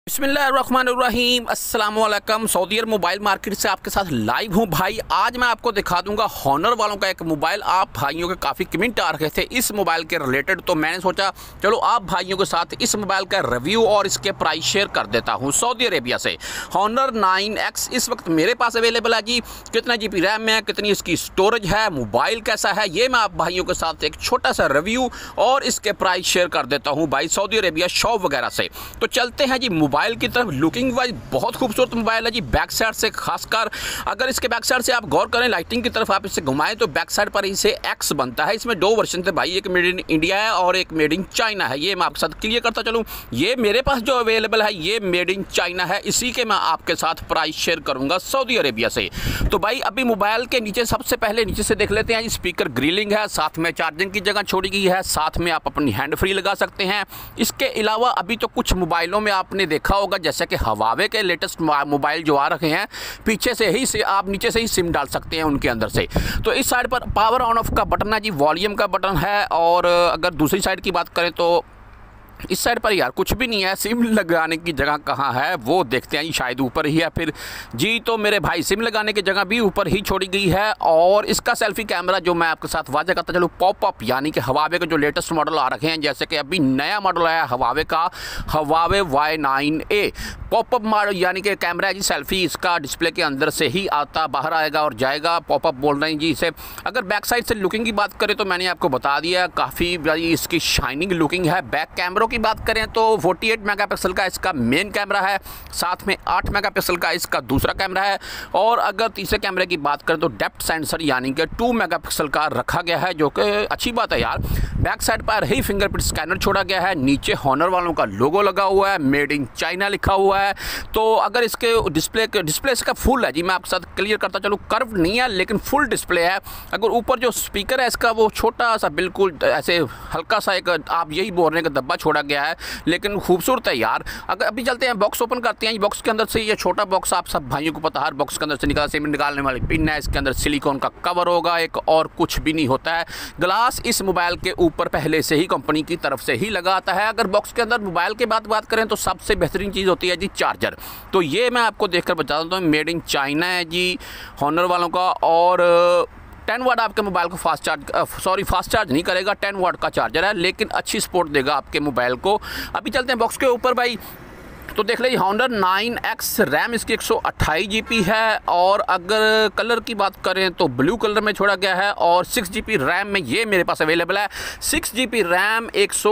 बिस्मिल्लाहिर्रहमानिर्रहीम अस्सलाम वालेकुम। सऊदी अरब मोबाइल मार्केट से आपके साथ लाइव हूँ भाई। आज मैं आपको दिखा दूंगा हॉनर वालों का एक मोबाइल। आप भाइयों के काफ़ी कमेंट आ रहे थे इस मोबाइल के रिलेटेड, तो मैंने सोचा चलो आप भाइयों के साथ इस मोबाइल का रिव्यू और इसके प्राइस शेयर कर देता हूँ। सऊदी अरेबिया से हॉनर 9X इस वक्त मेरे पास अवेलेबल है जी। कितना GB रैम है, कितनी इसकी स्टोरेज है, मोबाइल कैसा है, ये मैं आप भाइयों के साथ एक छोटा सा रिव्यू और इसके प्राइस शेयर कर देता हूँ भाई सऊदी अरेबिया शॉप वगैरह से। तो चलते हैं जी मोबाइल की तरफ। लुकिंग वाइज बहुत खूबसूरत मोबाइल है जी। बैक साइड से खासकर अगर इसके बैक साइड से आप गौर करें, लाइटिंग की तरफ आप इसे घुमाएं तो बैक साइड पर इसे X बनता है। इसमें दो वर्जन थे भाई, एक मेड इन इंडिया है और एक मेड इन चाइना है। ये मैं आपके साथ क्लियर करता चलूँ, ये मेरे पास जो अवेलेबल है ये मेड इन चाइना है। इसी के मैं आपके साथ प्राइस शेयर करूंगा सऊदी अरेबिया से। तो भाई अभी मोबाइल के नीचे सबसे पहले नीचे से देख लेते हैं। स्पीकर ग्रिलिंग है, साथ में चार्जिंग की जगह छोड़ी गई है, साथ में आप अपनी हैंड फ्री लगा सकते हैं। इसके अलावा अभी तो कुछ मोबाइलों में आपने देखा होगा जैसे कि हवावे के लेटेस्ट मोबाइल जो आ रखे हैं, पीछे से ही आप नीचे से ही सिम डाल सकते हैं उनके अंदर से। तो इस साइड पर पावर ऑन ऑफ का बटन है जी, वॉल्यूम का बटन है। और अगर दूसरी साइड की बात करें तो इस साइड पर यार कुछ भी नहीं है। सिम लगाने की जगह कहाँ है वो देखते हैं, शायद ऊपर ही है फिर जी। तो मेरे भाई सिम लगाने की जगह भी ऊपर ही छोड़ी गई है। और इसका सेल्फी कैमरा जो मैं आपके साथ वाज़ह करता चलूँ, पॉपअप यानी कि हवावे के जो लेटेस्ट मॉडल आ रखे हैं, जैसे कि अभी नया मॉडल आया हवावे का, हवावे Y9A पॉपअप मॉडल यानी कि कैमरा है जी। सेल्फी इसका डिस्प्ले के अंदर से ही आता बाहर आएगा और जाएगा, पॉपअप बोल रहे हैं जी इसे। अगर बैक साइड से लुकिंग की बात करें तो मैंने आपको बता दिया, काफ़ी बड़ी इसकी शाइनिंग लुकिंग है। बैक कैमरों की बात करें तो 48 मेगापिक्सल का इसका मेन कैमरा है, साथ में 8 मेगापिक्सल का इसका दूसरा कैमरा है। और अगर तीसरे कैमरे की बात करें तो डेप्थ सेंसर यानी कि 2 मेगापिक्सल का रखा गया है, जो कि अच्छी बात है यार। बैक साइड पर ही फिंगरप्रिंट स्कैनर छोड़ा गया है, नीचे हॉनर वालों का लोगो लगा हुआ है, मेड इन चाइना लिखा हुआ है। तो अगर इसके डिस्प्ले इसका फुल है जी, मैं आपके साथ क्लियर करता चलूँ, कर्व नहीं है लेकिन फुल डिस्प्ले है। अगर ऊपर जो स्पीकर है इसका वो छोटा सा बिल्कुल ऐसे हल्का सा एक आप यही बोलने का डब्बा छोड़ा गया है, लेकिन खूबसूरत है यार। अगर अभी चलते हैं बॉक्स ओपन करते हैं। बॉक्स के अंदर से ये छोटा बॉक्स आप सब भाइयों को पता है, हर बॉक्स के अंदर से निकाल सिम निकालने वाली पिन है। इसके अंदर सिलिकॉन का कवर होगा एक, और कुछ भी नहीं होता है। ग्लास इस मोबाइल के ऊपर पहले से ही कंपनी की तरफ से ही लगा आता है। अगर बॉक्स के अंदर मोबाइल की बात करें तो सबसे बेहतरीन चीज़ होती है जी चार्जर। तो ये मैं आपको देखकर बता देता हूँ, मेड इन चाइना है जी हॉनर वालों का। और 10 वाट आपके मोबाइल को फास्ट चार्ज नहीं करेगा, 10 वाट का चार्जर है, लेकिन अच्छी सपोर्ट देगा आपके मोबाइल को। अभी चलते हैं बॉक्स के ऊपर भाई। तो देख लीजिए हॉनर 9X रैम इसकी 128 GB है। और अगर कलर की बात करें तो ब्लू कलर में छोड़ा गया है। और 6 GB रैम में ये मेरे पास अवेलेबल है। 6 GB रैम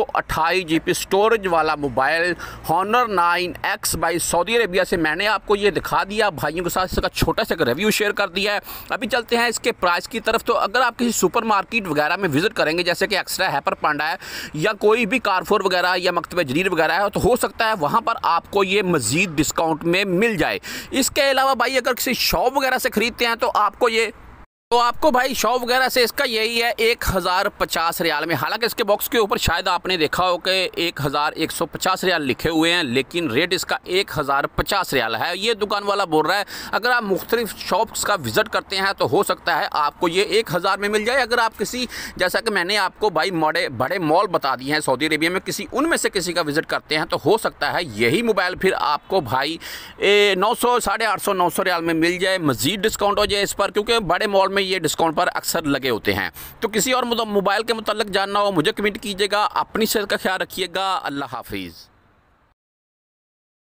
128 GB स्टोरेज वाला मोबाइल हॉनर 9X बाई सऊदी अरेबिया से मैंने आपको ये दिखा दिया, भाइयों के साथ इसका छोटा सा रिव्यू शेयर कर दिया है। अभी चलते हैं इसके प्राइस की तरफ। तो अगर आप किसी सुपर मार्केट वगैरह में विजिट करेंगे, जैसे कि एक्स्ट्रा हैपर पांडा है या कोई भी कारफोर वगैरह या मकतबे जरीर वगैरह है, तो हो सकता है वहाँ पर आपको ये मजीद डिस्काउंट में मिल जाए। इसके अलावा भाई अगर किसी शॉप वगैरह से खरीदते हैं तो आपको भाई शॉप वगैरह से इसका यही है 1050 रियाल में। हालांकि इसके बॉक्स के ऊपर शायद आपने देखा हो कि 1150 रियाल लिखे हुए हैं, लेकिन रेट इसका 1050 रियाल है। ये दुकान वाला बोल रहा है अगर आप मुख्तलिफ शॉप्स का विज़िट करते हैं तो हो सकता है आपको ये 1000 में मिल जाए। अगर आप किसी, जैसा कि मैंने आपको भाई बड़े मॉल बता दिए हैं सऊदी अरेबिया में, किसी उनमें से किसी का विज़िट करते हैं तो हो सकता है यही मोबाइल फिर आपको भाई 900 850 900 रियाल में मिल जाए, मज़ीद डिस्काउंट हो जाए इस पर, क्योंकि बड़े मॉल में ये डिस्काउंट पर अक्सर लगे होते हैं। तो किसी और मोबाइल के मुताल्लिक जानना हो मुझे कमेंट कीजिएगा। अपनी सेहत का ख्याल रखिएगा। अल्लाह हाफिज़।